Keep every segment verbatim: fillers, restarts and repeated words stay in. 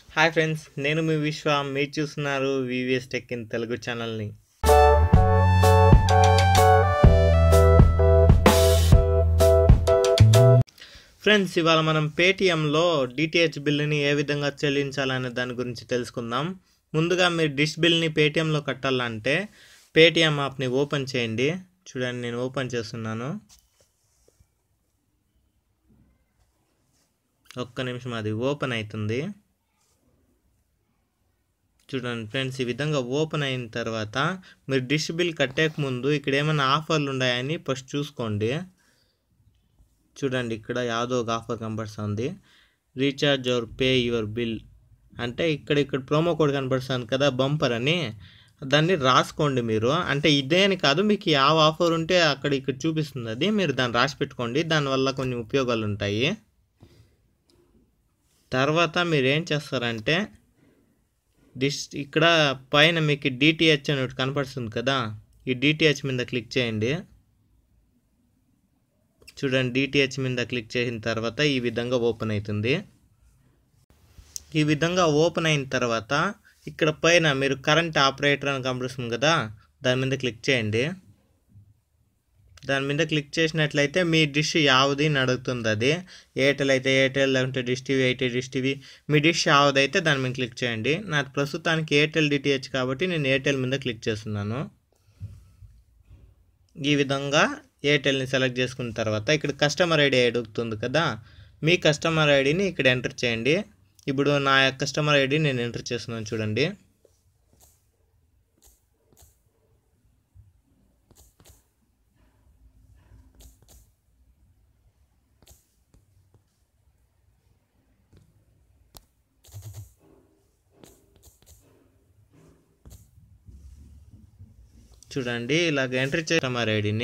Hi friends, నేను మీ విశ్వ. మీరు చూస్తున్నారు వివిఎస్ టెక్ ఇన్ తెలుగు ఛానల్ని. ఫ్రెండ్స్, ఇవాళ మనం పేటిఎంలో డిటిహెచ్ బిల్లుని ఏ విధంగా చెల్లించాలనే దాని గురించి తెలుసుకుందాం. ముందుగా మీరు డిష్ బిల్ని పేటిఎంలో కట్టాలంటే పేటిఎం యాప్ని ఓపెన్ చేయండి. చూడండి, నేను ఓపెన్ చేస్తున్నాను. ఒక్క నిమిషం, అది ఓపెన్ అవుతుంది. చూడండి ఫ్రెండ్స్, ఈ విధంగా ఓపెన్ అయిన తర్వాత మీరు డిష్ బిల్ కట్టేక ముందు ఇక్కడ ఏమైనా ఆఫర్లు ఉన్నాయని ఫస్ట్ చూసుకోండి. చూడండి, ఇక్కడ యాదో ఒక ఆఫర్ కనబడుతుంది, recharge or pay your bill అంటే ఇక్కడ ఇక్కడ ప్రోమో కోడ్ కనబడుతుంది కదా, బంపర్ అని. దాన్ని రాసుకోండి మీరు. అంటే ఇదే అని కాదు, మీకు ಯಾವ ఆఫర్ ఉంటే అక్కడ ఇక్కడ చూపిస్తుంది, అది మీరు దాన్ని రాసి పెట్టుకోండి. దానివల్ల కొన్ని ఉపయోగాలు ఉంటాయి. తర్వాత మీరు ఏం చేస్తారంటే డిష్ ఇక్కడ పైన మీకు డిటిహెచ్ అని ఒకటి కనపడుతుంది కదా, ఈ డిటిహెచ్ మీద క్లిక్ చేయండి. చూడండి, డిటిహెచ్ మీద క్లిక్ చేసిన తర్వాత ఈ విధంగా ఓపెన్ అవుతుంది. ఈ విధంగా ఓపెన్ అయిన తర్వాత ఇక్కడ పైన మీరు కరెంట్ ఆపరేటర్ అని కనపడుతుంది కదా, దాని మీద క్లిక్ చేయండి. దాని మీద క్లిక్ చేసినట్లయితే మీ డిష్ యావది అని అడుగుతుంది. అది ఎయిర్టెల్ అయితే ఎయిర్టెల్, లేకుంటే డిష్ టీవీ అయితే డిష్ టీవీ, మీ డిష్ యావదైతే దాని మీద క్లిక్ చేయండి. నాకు ప్రస్తుతానికి ఎయిర్టెల్ డిటిహెచ్ కాబట్టి నేను ఎయిర్టెల్ మీద క్లిక్ చేస్తున్నాను. ఈ విధంగా ఎయిర్టెల్ని సెలెక్ట్ చేసుకున్న తర్వాత ఇక్కడ కస్టమర్ ఐడి అడుగుతుంది కదా, మీ కస్టమర్ ఐడిని ఇక్కడ ఎంటర్ చేయండి. ఇప్పుడు నా కస్టమర్ ఐడి నేను ఎంటర్ చేస్తున్నాను. చూడండి, చూడండి ఇలాగ ఎంటర్ కస్టమర్ ఐడిని.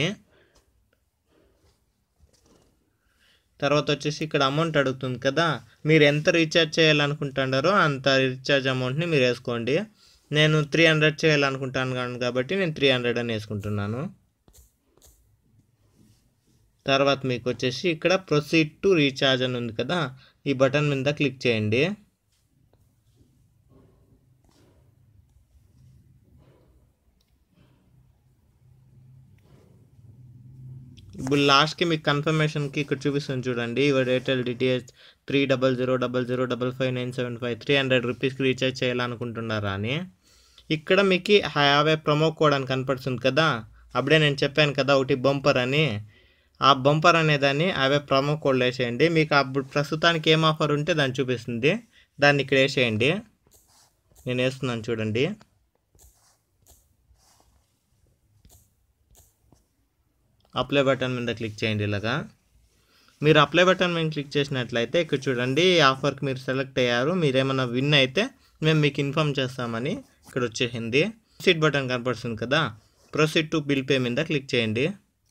తర్వాత వచ్చేసి ఇక్కడ అమౌంట్ అడుగుతుంది కదా, మీరు ఎంత రీఛార్జ్ చేయాలనుకుంటున్నారో అంత రీఛార్జ్ అమౌంట్ని మీరు వేసుకోండి. నేను త్రీ హండ్రెడ్ చేయాలనుకుంటాను కాబట్టి నేను త్రీ హండ్రెడ్ అని వేసుకుంటున్నాను. తర్వాత మీకు వచ్చేసి ఇక్కడ ప్రొసీడ్ టు రీఛార్జ్ అని ఉంది కదా, ఈ బటన్ మీద క్లిక్ చేయండి. ఇప్పుడు లాస్ట్కి మీకు కన్ఫర్మేషన్కి ఇక్కడ చూపిస్తుంది చూడండి, your Airtel DTH three double zero double zero double five nine seven five three hundred రూపీస్కి రీఛార్జ్ చేయాలనుకుంటున్నారా అని. ఇక్కడ మీకు హ్యావ్ ఏ ప్రొమో కోడ్ అని కనపడుతుంది కదా, అప్పుడే నేను చెప్పాను కదా ఒకటి బంపర్ అని. ఆ బంపర్ అనేదాన్ని అవే ప్రొమో కోడ్లు వేసేయండి. మీకు అప్పుడు ప్రస్తుతానికి ఏం ఆఫర్ ఉంటే దాన్ని చూపిస్తుంది, దాన్ని ఇక్కడ వేసేయండి. నేను వేస్తున్నాను చూడండి. అప్లై బటన్ మీద క్లిక్ చేయండి. ఇలాగా మీరు అప్లై బటన్ మీద క్లిక్ చేసినట్లయితే ఇక్కడ చూడండి, ఈ ఆఫర్కి మీరు సెలెక్ట్ అయ్యారు, మీరు ఏమైనా విన్ అయితే మేము మీకు ఇన్ఫామ్ చేస్తామని ఇక్కడ వచ్చేసింది. ప్రొసీడ్ బటన్ కనపడుతుంది కదా, ప్రొసీడ్ టు బిల్ పే మీద క్లిక్ చేయండి.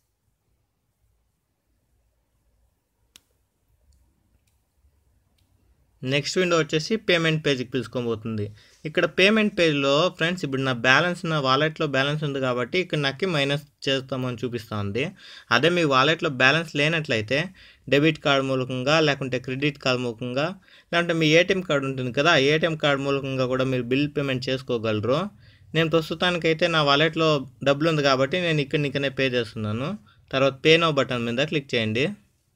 నెక్స్ట్ విండో వచ్చేసి పేమెంట్ పేజ్కి పిలుచుకోబోతుంది. ఇక్కడ పేమెంట్ పేజ్లో ఫ్రెండ్స్ ఇప్పుడు నా బ్యాలెన్స్, నా వాలెట్లో బ్యాలెన్స్ ఉంది కాబట్టి ఇక్కడ నాకు మైనస్ చేస్తామని చూపిస్తూ ఉంది. అదే మీ వాలెట్లో బ్యాలెన్స్ లేనట్లయితే డెబిట్ కార్డ్ మూలకంగా, లేకుంటే క్రెడిట్ కార్డ్ మూలకంగా, లేకుంటే మీ ఏటీఎం కార్డు ఉంటుంది కదా, ఏటీఎం కార్డ్ మూలకంగా కూడా మీరు బిల్ పేమెంట్ చేసుకోగలరు. నేను ప్రస్తుతానికైతే నా వాలెట్లో డబ్బులు ఉంది కాబట్టి నేను ఇక్కడ నీకనే పే చేస్తున్నాను. తర్వాత పే నౌ బటన్ మీద క్లిక్ చేయండి.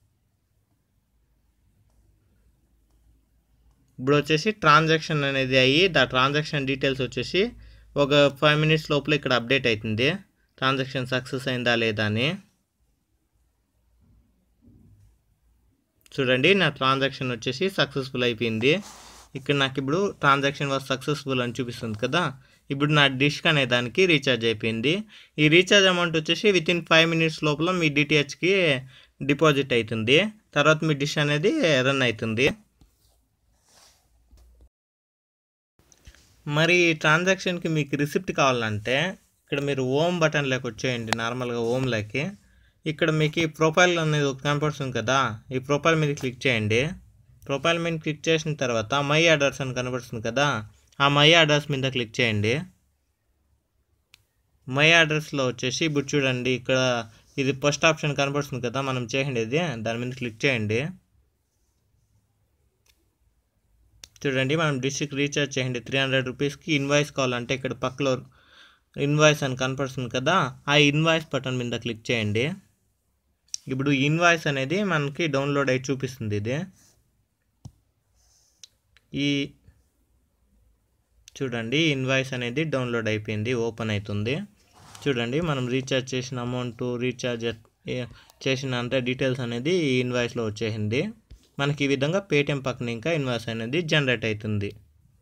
ఇప్పుడు వచ్చేసి ట్రాన్సాక్షన్ అనేది అయ్యి దా ట్రాన్సాక్షన్ డీటెయిల్స్ వచ్చేసి ఒక ఫైవ్ మినిట్స్ లోపల ఇక్కడ అప్డేట్ అవుతుంది, ట్రాన్సాక్షన్ సక్సెస్ అయిందా లేదా అని. చూడండి, నా ట్రాన్సాక్షన్ వచ్చేసి సక్సెస్ఫుల్ అయిపోయింది. ఇక్కడ నాకు ఇప్పుడు ట్రాన్సాక్షన్ వాజ్ సక్సెస్ఫుల్ అని చూపిస్తుంది కదా. ఇప్పుడు నా డిష్ అనే దానికి రీఛార్జ్ అయిపోయింది. ఈ రీఛార్జ్ అమౌంట్ వచ్చేసి విత్ ఇన్ ఫైవ్ మినిట్స్ లోపల మీ డిటిహెచ్కి డిపాజిట్ అవుతుంది. తర్వాత మీ డిష్ అనేది రన్ అవుతుంది. మరి ఈ ట్రాన్సాక్షన్కి మీకు రిసిప్ట్ కావాలంటే ఇక్కడ మీరు హోమ్ బటన్లోకి వచ్చేయండి. నార్మల్గా హోమ్లోకి ఇక్కడ మీకు ప్రొఫైల్ అనేది కనపడుతుంది కదా, ఈ ప్రొఫైల్ మీద క్లిక్ చేయండి. ప్రొఫైల్ మీద క్లిక్ చేసిన తర్వాత మై ఆర్డర్స్ అని కనపడుతుంది కదా, ఆ మై ఆర్డర్స్ మీద క్లిక్ చేయండి. మై ఆర్డర్స్లో వచ్చేసి ఇప్పుడు చూడండి, ఇక్కడ ఇది ఫస్ట్ ఆప్షన్ కనపడుతుంది కదా మనం చేయండి, దాని మీద క్లిక్ చేయండి. చూడండి మనం డిస్ట్రిక్ట్ రీఛార్జ్ చేయండి త్రీ హండ్రెడ్ రూపీస్కి ఇన్వాయిస్ కావాలంటే ఇక్కడ పక్కలో ఇన్వాయిస్ అని కనపడుతుంది కదా, ఆ ఇన్వాయిస్ బటన్ మీద క్లిక్ చేయండి. ఇప్పుడు ఇన్వాయిస్ అనేది మనకి డౌన్లోడ్ అయ్యి చూపిస్తుంది. ఇది ఈ చూడండి ఇన్వాయిస్ అనేది డౌన్లోడ్ అయిపోయింది, ఓపెన్ అవుతుంది. చూడండి మనం రీఛార్జ్ చేసిన అమౌంట్, రీఛార్జ్ చేసిన అంత డీటెయిల్స్ అనేది ఈ ఇన్వాయిస్లో వచ్చేసింది. మనకి ఈ విధంగా పేటిఎం పక్కన ఇంకా ఇన్వాయిస్ అనేది జనరేట్ అవుతుంది.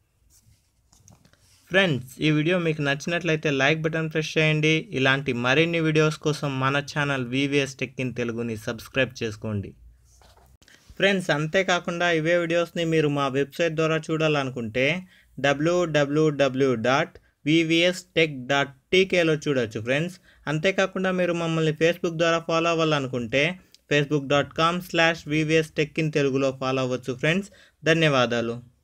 ఫ్రెండ్స్, ఈ వీడియో మీకు నచ్చినట్లయితే లైక్ బటన్ ప్రెస్ చేయండి. ఇలాంటి మరిన్ని వీడియోస్ కోసం మన ఛానల్ వివిఎస్ టెక్ ఇన్ తెలుగుని సబ్స్క్రైబ్ చేసుకోండి. ఫ్రెండ్స్, అంతేకాకుండా ఇవే వీడియోస్ని మీరు మా వెబ్సైట్ ద్వారా చూడాలనుకుంటే WWW dot VVS Tech dot టీకేలో చూడవచ్చు ఫ్రెండ్స్. అంతేకాకుండా మీరు మమ్మల్ని ఫేస్బుక్ ద్వారా ఫాలో అవ్వాలనుకుంటే Facebook dot com slash VVS Tech in తెలుగులో ఫాలో అవ్వచ్చు ఫ్రెండ్స్. ధన్యవాదాలు.